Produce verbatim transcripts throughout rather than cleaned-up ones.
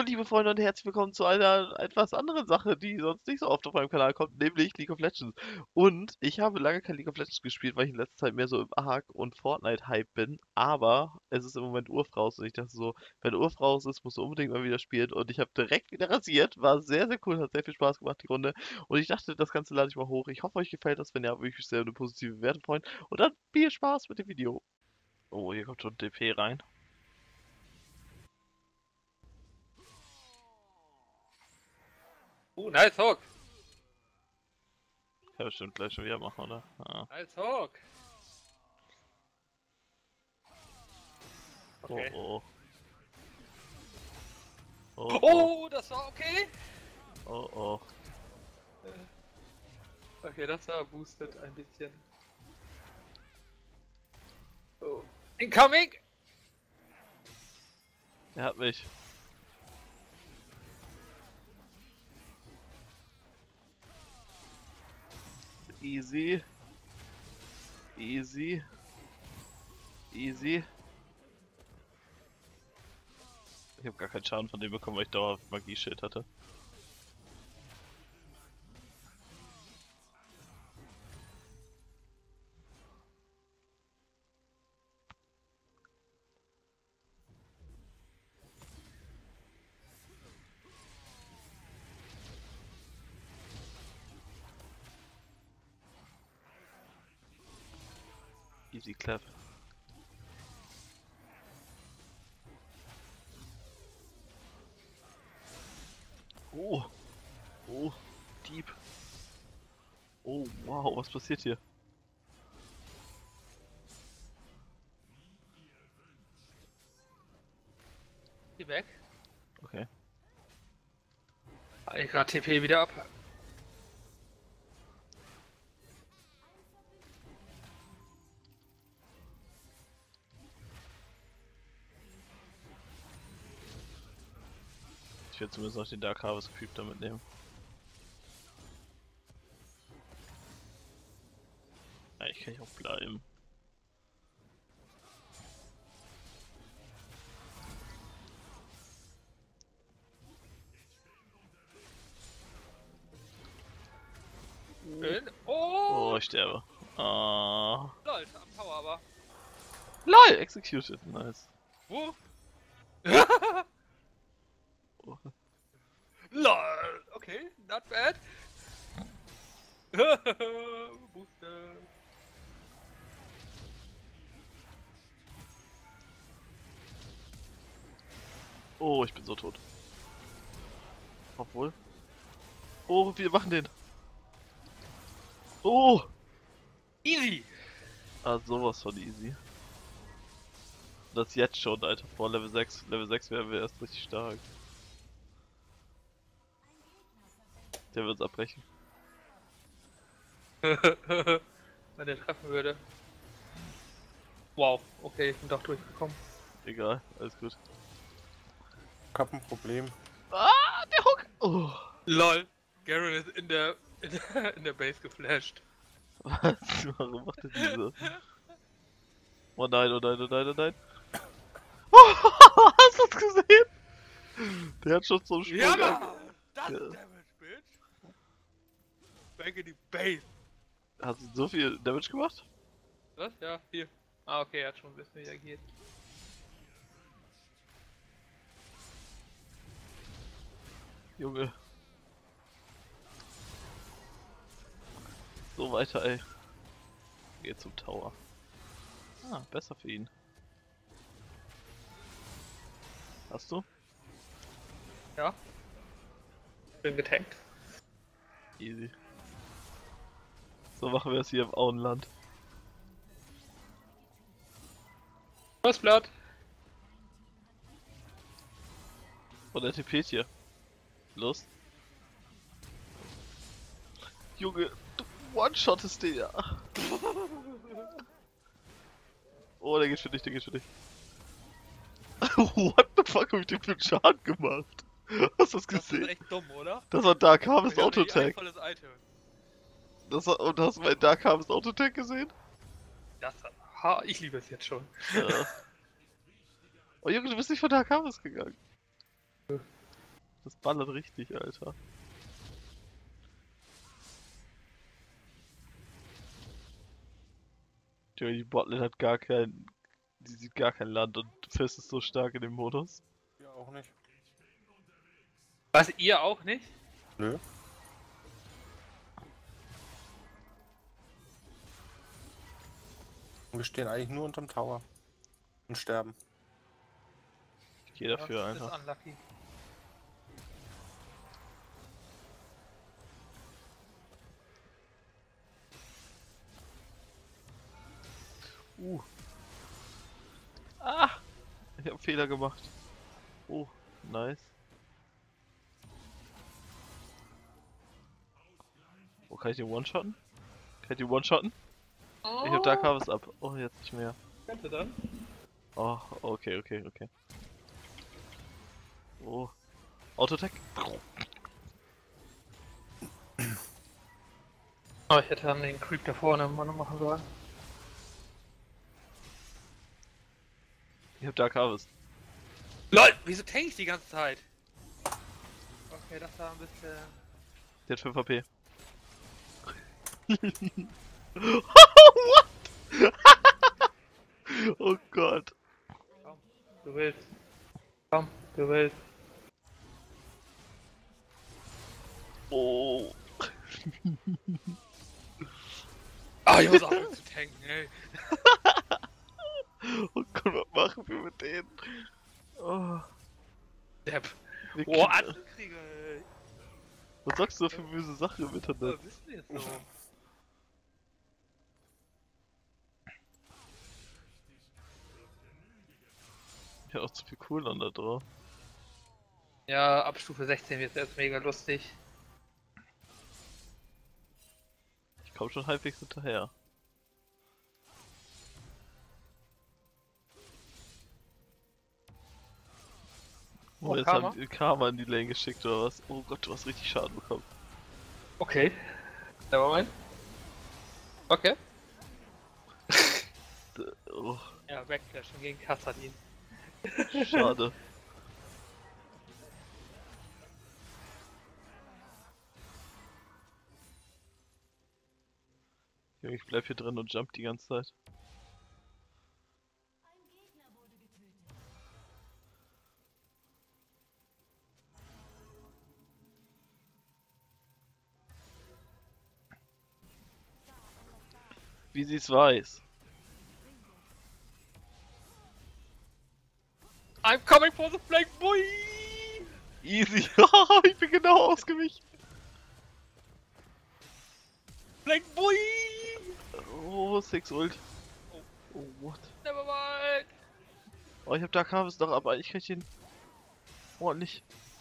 liebe Freunde und herzlich willkommen zu einer etwas anderen Sache, die sonst nicht so oft auf meinem Kanal kommt, nämlich League of Legends. Und ich habe lange kein League of Legends gespielt, weil ich in letzter Zeit mehr so im Ark- und Fortnite-Hype bin. Aber es ist im Moment Urf raus und ich dachte so, wenn Urf raus ist, musst du unbedingt mal wieder spielen. Und ich habe direkt wieder rasiert, war sehr, sehr cool, hat sehr viel Spaß gemacht, die Runde. Und ich dachte, das Ganze lade ich mal hoch. Ich hoffe, euch gefällt das. Wenn ja, würde ich mich sehr über eine positive Bewertung freuen. Und dann viel Spaß mit dem Video. Oh, hier kommt schon D P rein. Uh, nice Hawk. Kann ich bestimmt gleich schon wieder machen, oder? Ah. Nice Hawk. Okay. Oh, oh. Oh, oh. Oh, das war okay. Oh, oh. Okay, das war boosted ein bisschen. Oh. Incoming! Er hat mich. Easy. Easy. Easy. Ich habe gar keinen Schaden von dem bekommen, weil ich dauerhaft Magie-Schild hatte. Easy clap. Oh. Oh. Deep. Oh, wow, was passiert hier? Geh weg. Okay. Ich gerade T P wieder ab. Ich werde zumindest noch den Dark Harvest Creep damit nehmen. Eigentlich kann ich auch bleiben. Schön. Oh! Oh, ich sterbe. Ah. Lol, am Tower aber. LOL! Executed, nice. Wo? Oh. LOL! Okay, not bad. Booster. Oh, ich bin so tot. Obwohl. Oh, wir machen den. Oh! Easy! Ah, sowas von easy. Das jetzt schon, Alter. Vor Level sechs. Level sechs wären wir erst richtig stark. Der wird uns abbrechen. Wenn der treffen würde. Wow, okay, ich bin doch durchgekommen. Egal, alles gut. Ich hab ein Problem. Ah, der Hook! Oh. LOL! Garen ist in der, in der, in der Base geflasht. Was? Warum macht er diese? Oh nein, oh nein, oh nein, oh nein. Oh, hast du das gesehen? Der hat schon so einen Sprung. Ja, an- Mann! Das Ja. ist Damage, Bitch! Back in die Base! Hast du so viel Damage gemacht? Was? Ja, hier. Ah, okay, er hat schon ein bisschen reagiert. Junge. So weiter, ey. Geht zum Tower. Ah, besser für ihn. Hast du? Ja. Bin getankt. Easy. So machen wir es hier im Auenland. Was Blatt? Und der T P hier. Los. Junge, du one-shottest den ja. Oh, der geht für dich, der geht für dich. What the fuck, hab ich dem für einen Schaden gemacht? Hast du das Das ist gesehen? echt dumm, oder? Das war Dark Harvest Ich hab richtig Autotag. ein volles Item. Das war, und hast du mein Dark Harvest Autotag gesehen? Das, ha, ich liebe es jetzt schon. Ja. Oh Junge, du bist nicht von Dark Harvest gegangen. Das ballert richtig, Alter. Junge, die Botlane hat gar kein... Die sieht gar kein Land und Fizz ist so stark in dem Modus. Ja, auch nicht. Was, ihr auch nicht? Nö. Und wir stehen eigentlich nur unterm Tower. Und sterben. Ich gehe dafür das einfach. ist unlucky. Uh. Ah! Ich hab einen Fehler gemacht. Oh, nice. Oh, kann ich den one-shotten? Kann ich den one-shotten? Ich hab Dark Harvest ab. Oh, jetzt nicht mehr. Könnte dann. Oh, okay, okay, okay. Oh. Autotech. Oh, ich hätte dann den Creep da vorne mal noch machen sollen. Ich hab Dark Harvest. LOL! Wieso tank ich die ganze Zeit? Okay, das war ein bisschen... Der hat fünf H P. What? Oh Gott. Komm, du willst. Komm, du willst. Oh. Ah, ich muss auch zu tanken, ey. Oh Gott, was machen wir mit denen? Oh. Depp. Wir Oh, kriegen- Ankriege, ey. Was sagst du da für böse Sache im Internet? Was wissen wir jetzt so? Ich hab auch zu viel Cooldown da drauf. Ja, ab Stufe sechzehn wird es jetzt mega lustig. Ich komm schon halbwegs hinterher. Oh, Oh, jetzt Karma? haben die Karma in die Lane geschickt oder was? Oh Gott, du hast richtig Schaden bekommen. Okay. Nevermind. Okay. D- Oh, Ja, Backflashen gegen Kassadin. schade. Junge, ich bleib hier drin und jump die ganze Zeit. Wie sie's weiß. I'm coming for the flank, boy! Easy. Ich bin genau ausgewichen. Flank, boy! Oh, Six Ult. Oh, what? Nevermind! Oh, ich hab Dark Harvest noch, aber eigentlich kann ich ihn ordentlich.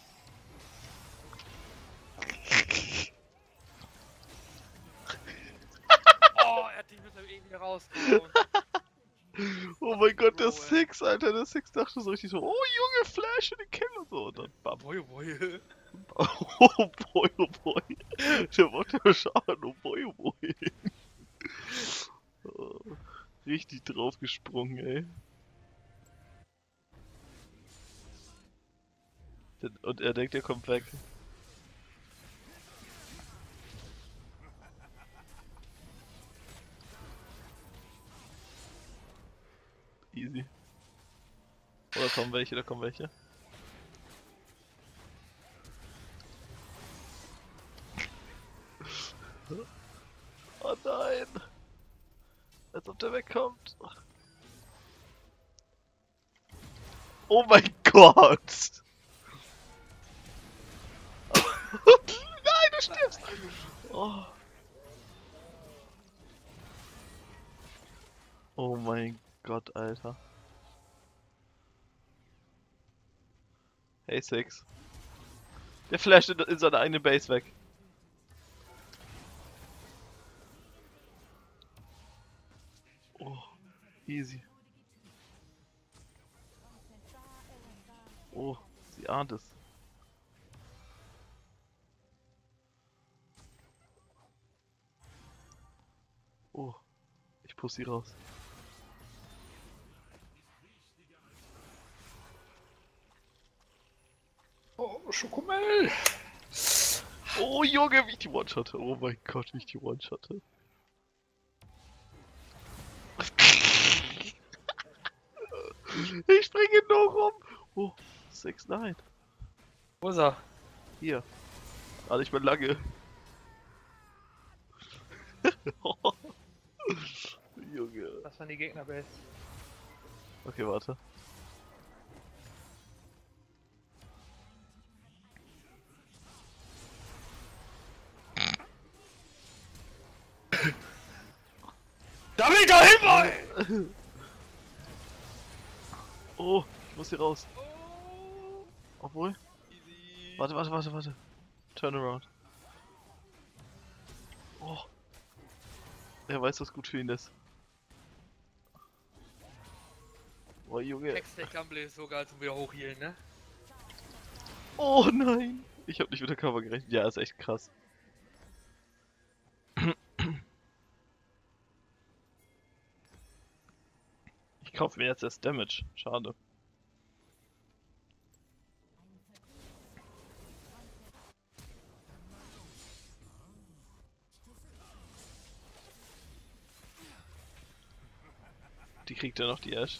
Oh, er hat dich mit seinem E wieder rausgehauen. Oh mein Gott, der Bro, ey. Six, Alter, der Six dachte so richtig so, oh Junge, Flash in den Kill und so. Und dann bam. Boy, boy. Oh boy, oh boy. Der wollte ja schauen, oh boy, oh boy. Oh, richtig draufgesprungen, ey. Der- Und er denkt, er kommt weg. Easy. Oh, da kommen welche, da kommen welche. Oh nein! Als ob der wegkommt. Oh mein Gott! Nein, du stirbst! Oh. Oh mein Gott, Alter. Hey Six. Der flasht in, in seine eigene Base weg. Oh, easy. Oh, sie ahnt es. Oh, ich push sie raus. Oh. Schokomel! Oh Junge, wie ich die One-Shotte. Oh mein Gott, wie ich die One-Shotte. Ich springe nur rum. Oh, sechs neun. Wo ist er? Hier. Ah, nicht mehr lange. Oh. Junge. Das waren die Gegnerbase. Okay, warte. Da will ich doch hin, Oh, ich muss hier raus. Obwohl. Warte, warte, warte, warte. Turn around. Oh. Er weiß, was gut für ihn ist. Oh, Junge. Hextech Gamble ist so geil zum wieder hochhielen, ne? Oh nein. Ich hab nicht mit der Cover gerechnet. Ja, ist echt krass. Ich kaufe mir jetzt erst Damage. Schade. Die kriegt ja noch die Ash.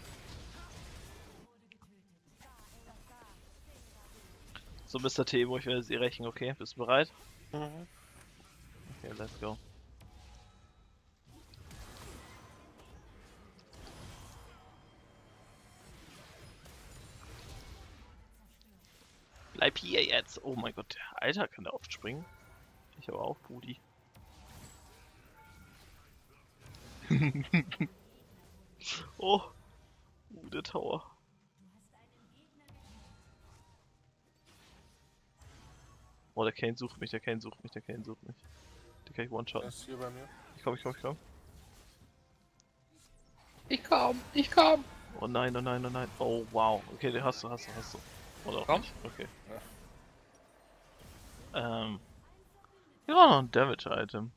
So, Mister Temo, ich werde sie rächen, okay? Bist du bereit? Mhm. Okay, let's go. Bleib hier jetzt! Oh mein Gott, Alter, kann der oft springen? Ich aber auch, Brudi. Oh! Uh, der Tower. Oh, der Kane sucht mich, der Kane sucht mich, der Kane sucht mich. Den kann ich Der one-shotten. ist hier bei mir. Ich komm, ich komm, ich komm. Ich komm, ich komm! Oh nein, oh nein, oh nein. Oh wow. Okay, den hast du, hast du, hast du. Oder auch Komm. nicht. Okay. Ähm. Hier war noch ein Damage-Item.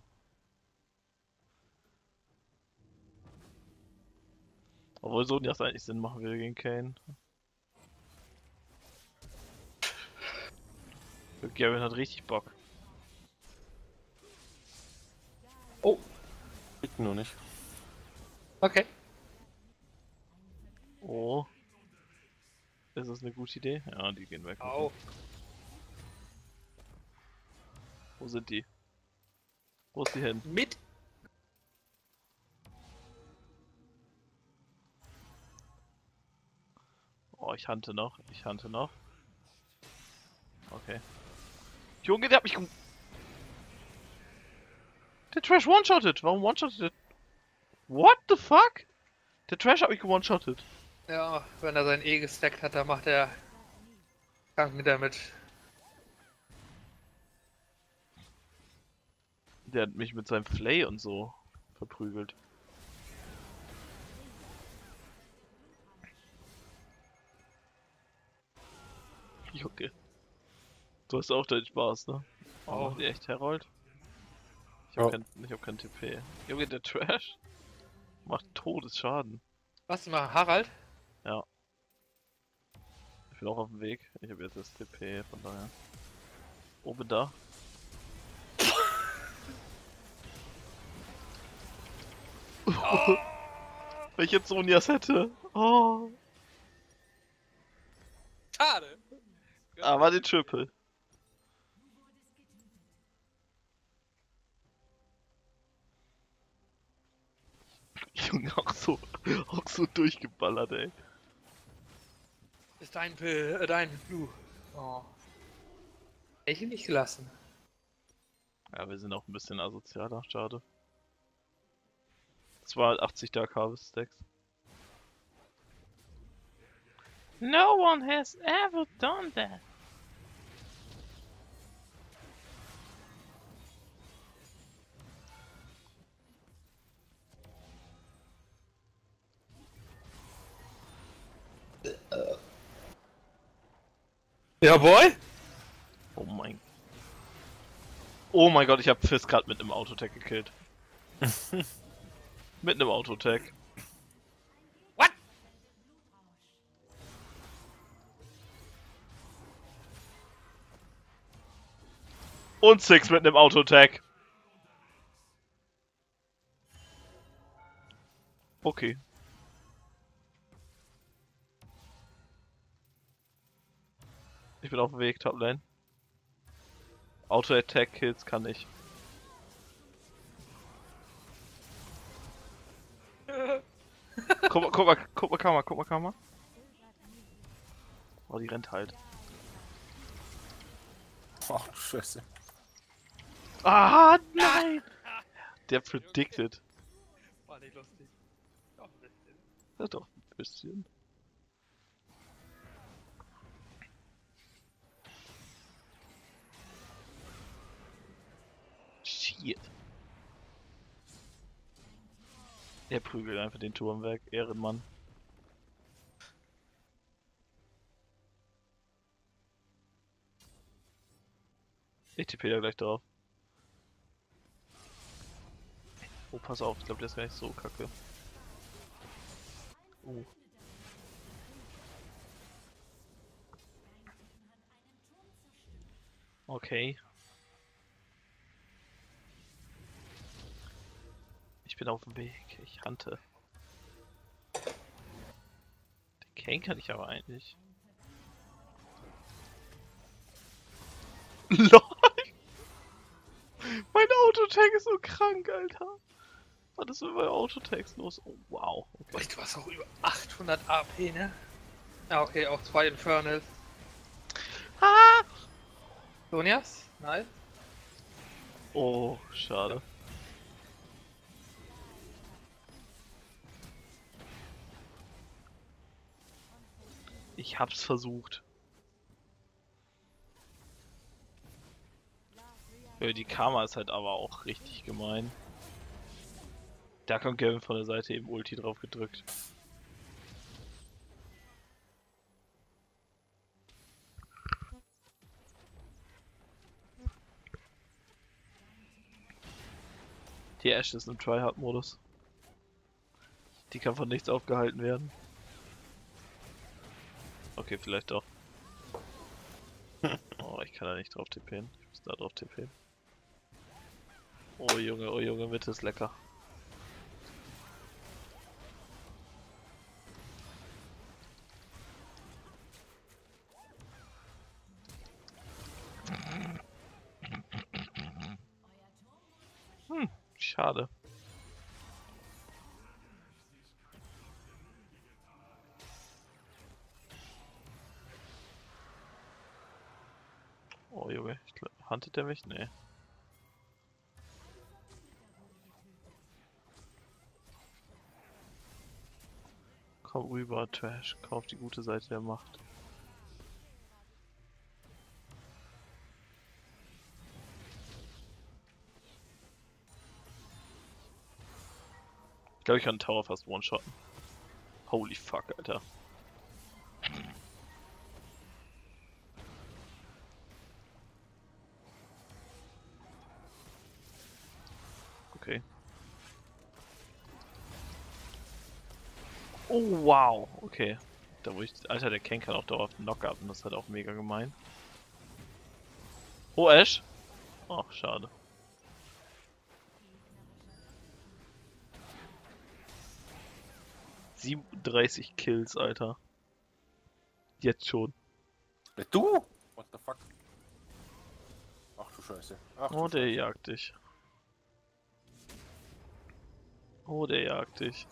Obwohl so das eigentlich Sinn machen würde gegen Kane. Garen hat richtig Bock. Oh, Kriegt nur nicht. okay. Oh. Ist das eine gute Idee? Ja, die gehen weg. Au. Wo sind die? Wo ist die hin? Mit. Oh, ich hante noch. Ich hante noch. Okay. Junge, der hat mich. Der Trash one-shotted. Warum one-shotted der? What the fuck? Der Trash hat mich one-shotted. Ja, wenn er sein E gestackt hat, dann macht er krank mit damit. Der hat mich mit seinem Flay und so verprügelt. Junge. Du hast auch deinen Spaß, ne? Oh, Oh. macht ihr echt Herold? Ich hab, Ja. kein, ich hab kein T P. Junge, der Trash macht Todesschaden. Was mal, Harald? Ich bin auch auf dem Weg. Ich habe jetzt das T P, von daher. Oben da. Oh. Wenn ich jetzt Sonias hätte. Oh. Schade. Aber den Triple. Junge, auch so, auch so durchgeballert, ey. Ist dein Pill, äh, dein Blue. Oh. Hätte ich ihn nicht gelassen. Ja, wir sind auch ein bisschen asozialer, schade. zweihundertachtzig Dark Harvest Stacks. No one has ever done that. Ja, boy? Oh mein. Oh mein Gott, ich habe Fizz gerade mit einem Autotech gekillt. Mit einem Autotech. What? Und Six mit einem Auto-Attack. Okay. Ich bin auf dem Weg, Toplane. Auto-Attack-Kills kann ich. Guck mal, guck mal, guck mal, Karma, guck mal, Karma. Oh, die rennt halt. Ach du Scheiße. Ah, nein! Der predicted. War nicht lustig. Doch, ein bisschen. Ja, doch, ein bisschen. Shit. Er prügelt einfach den Turm weg, Ehrenmann. Ich tippe da gleich drauf. Oh, pass auf, ich glaube, der ist gar nicht so kacke. Uh. Okay. Ich bin auf dem Weg, ich hante. Den Kane kann ich aber eigentlich. LOL! Mein Autotag ist so krank, Alter. Was ist mit meinem Autotags los? Oh, wow. Okay. Echt, du hast auch über achthundert A P, ne? Ja, okay, auch zwei Infernals. Ah! Sonias? Nice. Oh, schade. Ich hab's versucht. Ja, die Karma ist halt aber auch richtig gemein. Da kommt Gavin von der Seite eben Ulti drauf gedrückt. Die Ashe ist im Tryhard-Modus. Die kann von nichts aufgehalten werden. Okay, vielleicht doch. Oh, ich kann da nicht drauf tippen. Ich muss da drauf tippen. Oh Junge, oh Junge, Mitte ist lecker. Hm, schade. Oh Junge, ich glaub, huntet der mich? Nee. Komm rüber, Trash. Kauf die gute Seite der Macht. Ich glaube, ich kann einen Tower fast one-shotten. Holy fuck, Alter. Okay. Oh, wow. Okay. Da wo ich... Alter, der Ken kann auch dauerhaft Knock-up und das ist halt auch mega gemein. Oh, Ash. Ach, schade. siebenunddreißig Kills, Alter. Jetzt schon. Äh, Du? What the fuck? Ach du Scheiße. Ach du Oh, der Scheiße. jagt dich. Oh, der jagt dich.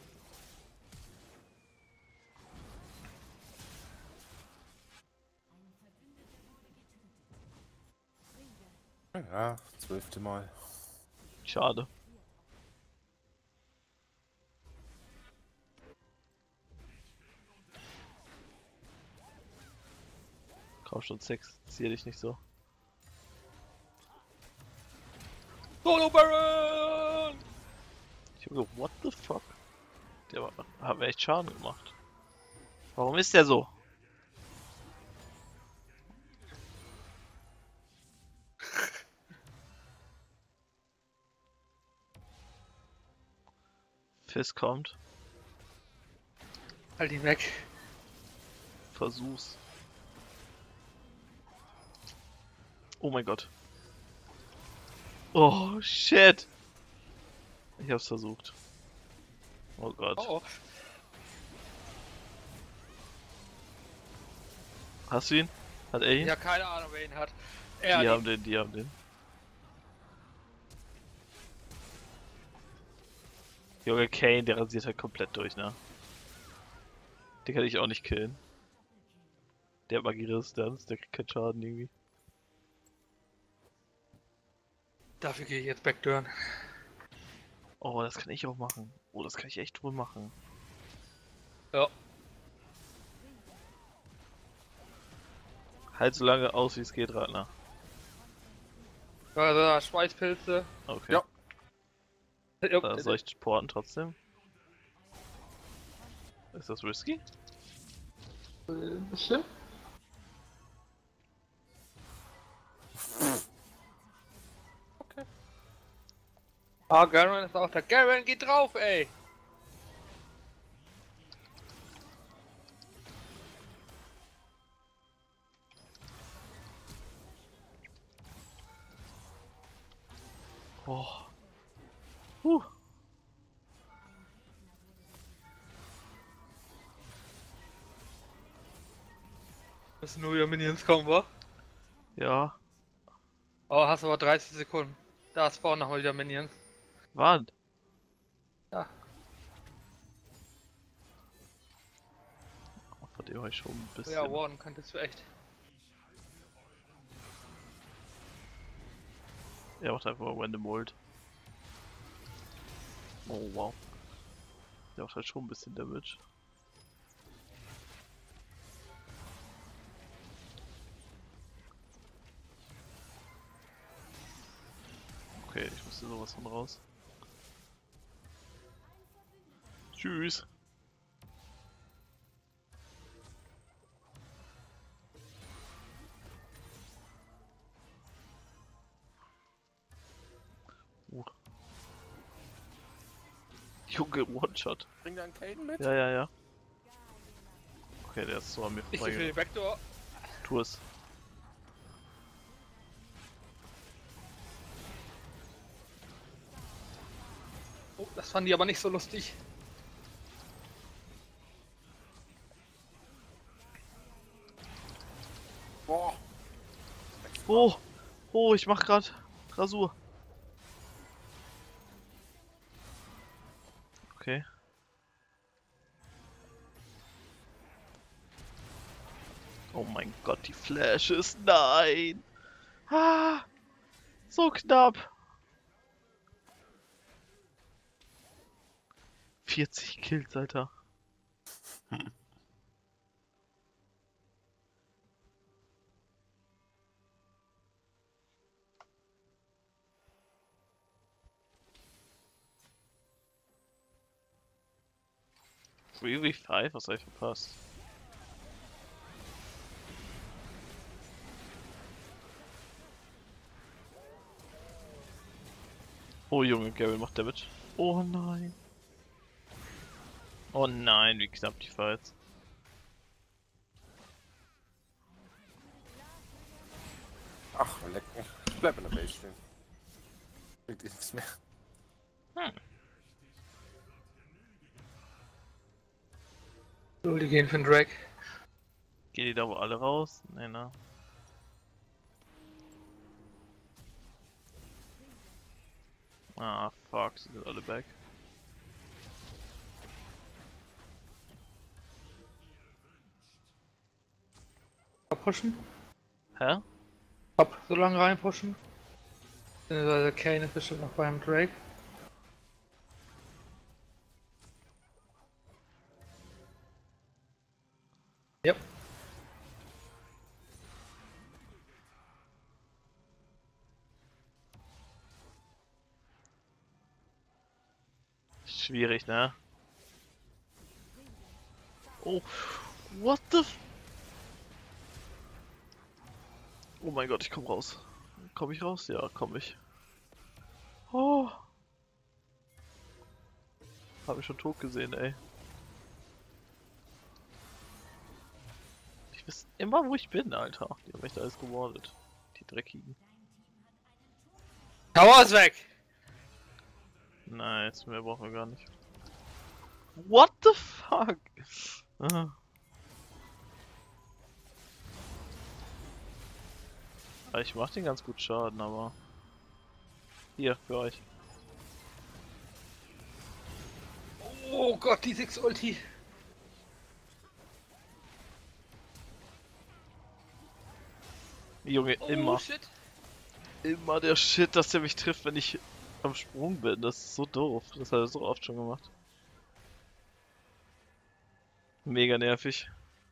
Ja, zwölfte Mal. Schade. Komm schon, Sex, zieh dich nicht so. Solo Baron! Ich hab so, what the fuck? Der war, hat mir echt Schaden gemacht. Warum ist der so? Fizz kommt. Halt ihn weg. Versuch's. Oh mein Gott. Oh, shit. Ich hab's versucht. Oh Gott. Oh, oh. Hast du ihn? Hat er ihn? Ja, keine Ahnung, wer ihn hat. Er Die hat haben den, die haben den. Junge, Kane, der rasiert halt komplett durch, ne? Den kann ich auch nicht killen. Der hat Magieresistenz, der kriegt keinen Schaden irgendwie. Dafür gehe ich jetzt backdurren. Oh, das kann ich auch machen. Oh, das kann ich echt wohl machen. Ja. Halt so lange aus, wie es geht, Ratner. Also, Schweißpilze. Okay. Ja. Ja, Da soll ich porten trotzdem? Ist das risky? Ein bisschen. Okay. Ah, Garen ist auch da. Garen, geht drauf, ey! Oh. Huh. Müssen nur wieder Minions kommen, wa? Ja. Oh, hast aber dreißig Sekunden. Da spawnen nochmal wieder Minions. Wann? Ja. Oh, von dem habe ich schon ein bisschen. Ja, Warden könntest du echt. Er macht einfach mal Random Ult. Oh wow. Der macht halt schon ein bisschen Damage. Okay, ich musste sowas von raus. Tschüss. Uh. Junge, One-Shot. Bring deinen Caden mit. Ja, ja, ja. Okay, der ist so an mir Ich gehe für die vorbeigegangen. Backdoor. Tu es. Oh, das fanden die aber nicht so lustig. Boah. Oh, oh, ich mach grad Rasur. Okay. Oh mein Gott, die Flashes, nein! Ah, so knapp. vierzig Kills, Alter. drei gegen fünf? Was hab ich verpasst? Oh Junge, Gary macht Damage. Oh nein. Oh nein, wie knapp die Fights. Ach, leck mich. Ich bleib in der Base stehen. Bringt nichts mehr. Hm. So, die gehen für den Drake. Gehen die da wohl alle raus? Nee, ne? Ah, fuck, sie sind alle back. Pushen. Hä? Hopp, so lange reinpushen. Beziehungsweise Kane ist bestimmt noch beim Drake. Yep. Schwierig, ne? Oh, what the f... Oh mein Gott, ich komm raus. Komm ich raus? Ja, komm ich. Oh. Hab ich schon tot gesehen, ey. Die wissen immer, wo ich bin, Alter. Die haben echt alles gewordet. Die Dreckigen. Tower ist weg! Nice, mehr brauchen wir gar nicht. What the fuck? Ah. Ich mach den ganz gut Schaden, aber... Hier, für euch. Oh Gott, die sechs Ulti. Junge, Oh immer. shit. Immer der Shit, dass der mich trifft, wenn ich am Sprung bin. Das ist so doof. Das hat er so oft schon gemacht. Mega nervig.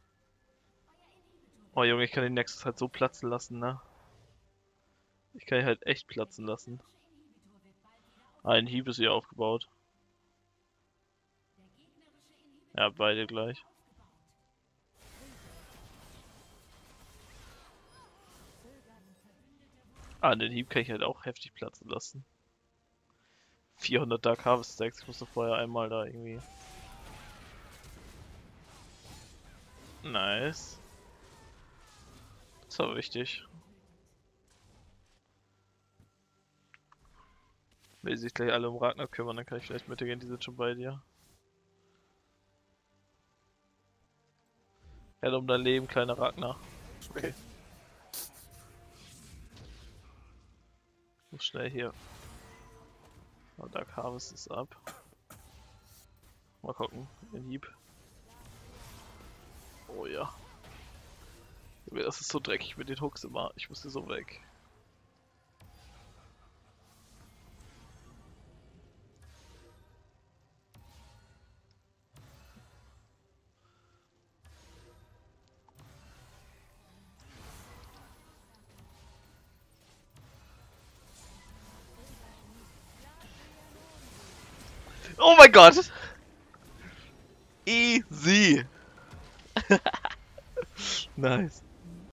Oh Junge, ich kann den Nexus halt so platzen lassen, ne? Ich kann ihn halt echt platzen lassen. Ein Hieb ist hier aufgebaut. Ja, beide gleich. Ah, den Hieb kann ich halt auch heftig platzen lassen. vierhundert Dark Harvest Stacks, ich musste vorher einmal da irgendwie... Nice. Das war wichtig. Will sich gleich alle um Ragnar kümmern, dann kann ich vielleicht mitgehen, die sind schon bei dir. Ja, um dein Leben, kleiner Ragnar. Spät. Ich muss schnell hier. Oh, Dark Harvest ist ab. Mal gucken, den Hieb. Oh ja. Das ist so dreckig mit den Hooks immer. Ich musste so weg. Oh mein Gott! Easy! Nice.